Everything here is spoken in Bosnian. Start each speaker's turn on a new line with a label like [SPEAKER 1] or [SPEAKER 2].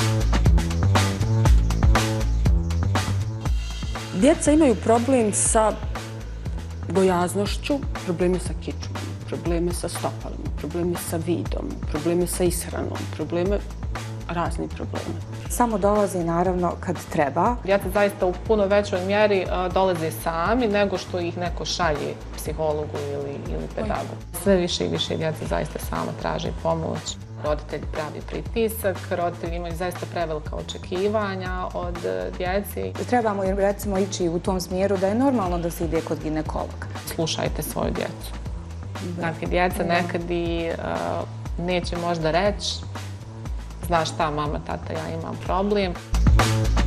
[SPEAKER 1] Djeca imaju problem sa gojaznošću, problemi sa kičmom, problemi sa stopalima, problemi sa vidom, problemi sa ishranom, razni problemi.
[SPEAKER 2] Samo dolazi naravno kad treba.
[SPEAKER 3] Djeca zaista u puno većoj mjeri dolaze sami nego što ih neko šalje psihologu ili pedagogu. Sve više i više djeca zaista sama traži pomoć. Roditelji pravi pritisak, roditelji imaju zaista prevelika očekivanja od djeci.
[SPEAKER 2] Trebamo recimo ići u tom smjeru da je normalno da se ide kod ginekologa.
[SPEAKER 3] Slušajte svoju djecu. Dakle, djeca nekad i neće možda reći, znaš šta, mama, tata, ja imam problem.